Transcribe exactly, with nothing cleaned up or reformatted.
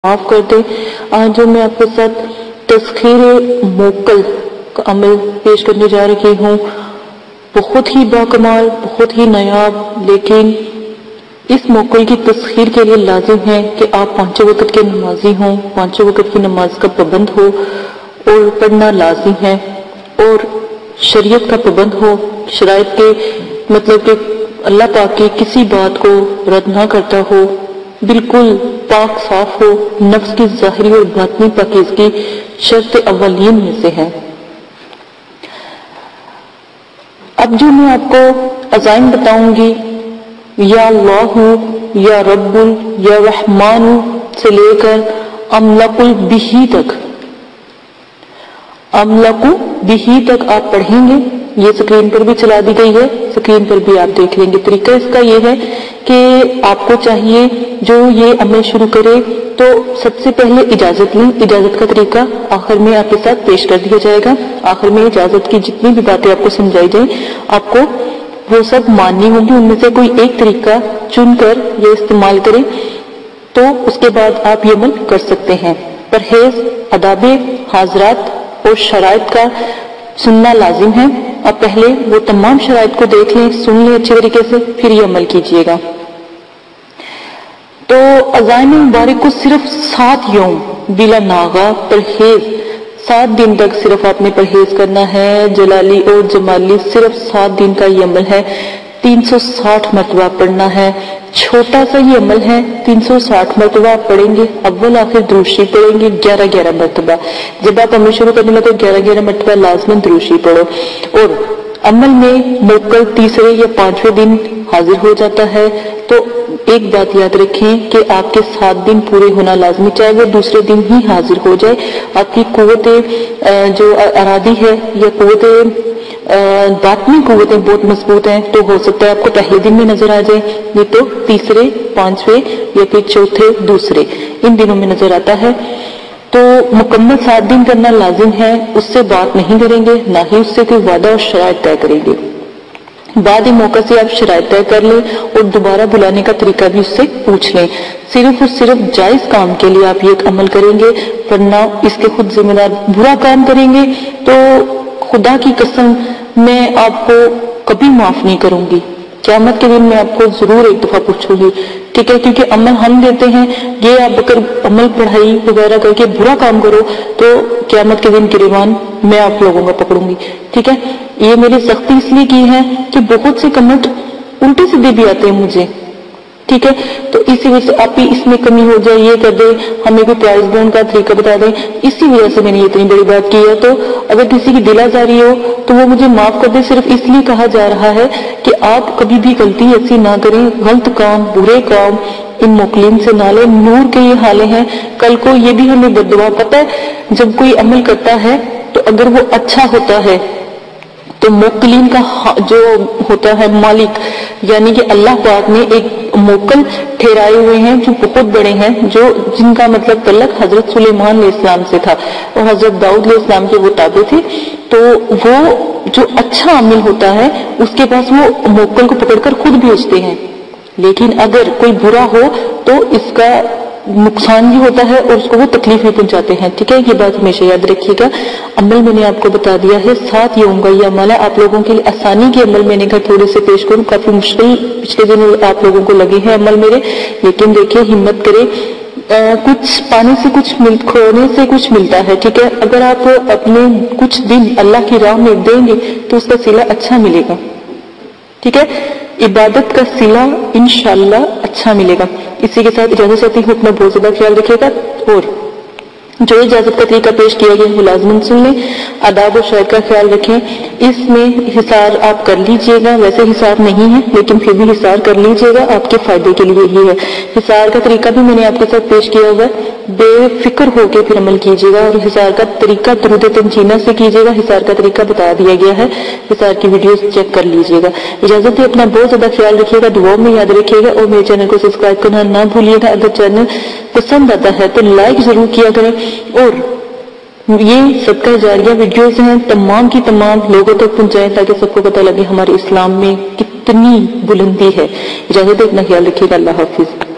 معاف کر دے۔ آج جو میں آپ کے ساتھ تسخیر موکل کا عمل پیش کرنے جا رہی ہوں، بہت ہی باکمال، بہت ہی نایاب، لیکن اس موکل کی تسخیر کے لیے لازم ہے کہ آپ پانچوں وقت کے نمازی ہوں، پانچوں وقت کی نماز کا پابند ہو اور پڑھنا لازم ہے، اور شریعت کا پابند ہو، شرائط کے مطلب کہ اللہ پاک کی کسی بات کو رد نہ کرتا ہو، بالکل پاک صاف ہو، نفس کی ظاہری اور باطنی پاکیزگی شرط اولین میں سے ہے۔ اب جو میں آپ کو عزائم بتاؤں گی، یا اللہ، یا رب، یا رحمان سے لے کر املک بہی تک، املک بہی تک آپ پڑھیں گے۔ یہ سکرین پر بھی چلا دی گئی ہے، سکرین پر بھی آپ دیکھ لیں گے۔ طریقہ اس کا یہ ہے کہ آپ کو چاہیے جو یہ عمل شروع کرے تو سب سے پہلے اجازت لیں۔ اجازت کا طریقہ آخر میں آپ کے ساتھ پیش کر دیا جائے گا۔ آخر میں اجازت کی جتنی بھی باتیں آپ کو سمجھائی جائیں، آپ کو وہ سب ماننی ہوں گی۔ ان میں سے کوئی ایک طریقہ چن کر یہ استعمال کریں تو اس کے بعد آپ یہ عمل کر سکتے ہیں۔ پرہیز، آداب، حاضرات اور شرائط کا سننا لازم ہے۔ آپ پہلے وہ تمام شرائط کو دیکھ لیں، سن لیں اچھے طریقے سے، پھر یہ عمل کیجیے گا۔ تو عزائم مبارک کو صرف سات یوم بلا ناغہ پرہیز، سات دن تک صرف آپ نے پرہیز کرنا ہے۔ جلالی اور جمالی صرف سات دن کا یہ عمل ہے، تین سو ساٹھ مرتبہ پڑھنا ہے۔ چھوٹا سا یہ عمل ہے، تین سو ساٹھ مرتبہ آپ پڑھیں گے، اول آخر درود شریف پڑھیں گے گیارہ گیارہ مرتبہ۔ جب آپ عمل شروع کرنے لگے تو گیارہ گیارہ مرتبہ لازماً درود شریف پڑھو، اور عمل میں موکل تیسرے یا پانچویں دن حاضر ہو جاتا ہے۔ تو ایک بات یاد رکھیں کہ آپ کے سات دن پورے ہونا لازمی، چاہے وہ دوسرے دن ہی حاضر ہو جائے۔ آپ کی قوت جو ارادی ہے یا قوت باطنی قوتیں بہت مضبوط ہیں، تو ہو سکتا ہے آپ کو پہلے دن میں نظر آ جائے، یہ تو تیسرے، پانچویں یا پھر چوتھے، دوسرے، ان دنوں میں نظر آتا ہے۔ تو مکمل سات دن کرنا لازم ہے، اس سے بات نہیں کریں گے، نہ ہی اس سے کوئی وعدہ اور شرائط طے کریں گے۔ بعد موقع سے آپ شرائط طے کر لیں اور دوبارہ بلانے کا طریقہ بھی اس سے پوچھ لیں۔ صرف اور صرف جائز کام کے لیے آپ یہ عمل کریں گے، ورنہ اس کے خود ذمہ دار۔ برا کام کریں گے تو خدا کی قسم میں آپ کو کبھی معاف نہیں کروں گی، قیامت کے دن میں آپ کو ضرور ایک دفعہ پوچھوں گی، ٹھیک ہے؟ کیونکہ عمل ہم دیتے ہیں، یہ آپ اگر عمل پڑھائی وغیرہ کر کے برا کام کرو تو قیامت کے دن گریبان میں آپ لوگوں کو پکڑوں گی، ٹھیک ہے؟ یہ میری سختی اس لیے کی ہے کہ بہت سے کمنٹ الٹے سیدھے بھی آتے ہیں مجھے، ٹھیک ہے؟ تو اسی وجہ سے آپ بھی اس میں کمی ہو جائے، یہ کر دیں، ہمیں کوئی پرائز بونڈ کا طریقہ بتا دیں، اسی وجہ سے میں نے اتنی بڑی بات کی ہے۔ تو اگر کسی کی دل آزاری ہو تو وہ مجھے معاف کر دیں۔ صرف اس لیے کہا جا رہا ہے کہ آپ کبھی بھی غلطی ایسی نہ کریں، غلط کام، برے کام ان موکلین سے نہ لیں۔ نور کے یہ حالے ہیں، کل کو یہ بھی ہمیں بددعا پتہ ہے، جب کوئی عمل کرتا ہے تو اگر وہ اچھا ہوتا ہے تو موکلین کا جو ہوتا ہے مالک، یعنی کہ اللہ پاک نے ایک موکل ٹھہرائے ہوئے ہیں جو بہت بڑے ہیں، جو جن کا مطلب تعلق حضرت سلیمان علیہ السلام سے تھا اور حضرت داؤد علیہ السلام کے وہ تابع تھے۔ تو وہ جو اچھا عمل ہوتا ہے اس کے پاس وہ موکل کو پکڑ کر خود بھیجتے ہیں، لیکن اگر کوئی برا ہو تو اس کا نقصان بھی ہوتا ہے اور اس کو وہ تکلیف بھی پہنچاتے ہیں، ٹھیک ہے؟ یہ بات ہمیشہ یاد رکھیے گا۔ عمل میں نے آپ کو بتا دیا ہے، سات یوم کا یہ عمل ہے۔ آپ لوگوں کے لیے آسانی کے عمل میں نے کہا تھوڑے سے پیش کروں، کافی مشکل پچھلے دن آپ لوگوں کو لگے ہیں عمل میرے، لیکن دیکھیں ہمت کرے، کچھ پانے سے کچھ مل کھونے سے کچھ ملتا ہے، ٹھیک ہے؟ اگر آپ اپنے کچھ دن اللہ کی راہ میں دیں گے تو اس کا صلہ اچھا ملے گا، ٹھیک ہے؟ عبادت کا صلہ انشاءاللہ اچھا ملے گا۔ اسی کے ساتھ اجازت چاہتی ہوں، اپنا بہت زیادہ خیال رکھیے گا، اور جو اجازت کا طریقہ پیش کیا گیا وہ لازماً سن لیں، آداب و شرائط کا خیال رکھیں۔ اس میں حصار آپ کر لیجئے گا، ویسے حصار نہیں ہے لیکن پھر بھی حصار کر لیجئے گا، آپ کے فائدے کے لیے ہی ہے۔ حصار کا طریقہ بھی میں نے آپ کے ساتھ پیش کیا ہوا ہے، بے فکر ہو کے پھر عمل کیجیے گا، اور حصار کا طریقہ درود تنجینہ سے کیجیے گا۔ حصار کا طریقہ بتا دیا گیا ہے، حصار کی ویڈیوز چیک کر لیجیے گا۔ اجازت ہے، اپنا بہت زیادہ خیال رکھیے گا، دعاؤں میں یاد رکھیے گا، اور میرے چینل کو سبسکرائب کرنا نہ بھولیے گا۔ اگر چینل پسند آتا ہے تو لائک ضرور کیا کریں، اور یہ صدقہ جاریہ ویڈیوز ہیں تمام کی تمام لوگوں تک پہنچائیں تاکہ سب کو پتہ لگے ہمارے اسلام میں کتنی بلندی ہے۔ اجازت ہے، اپنا خیال رکھیے گا، اللہ حافظ۔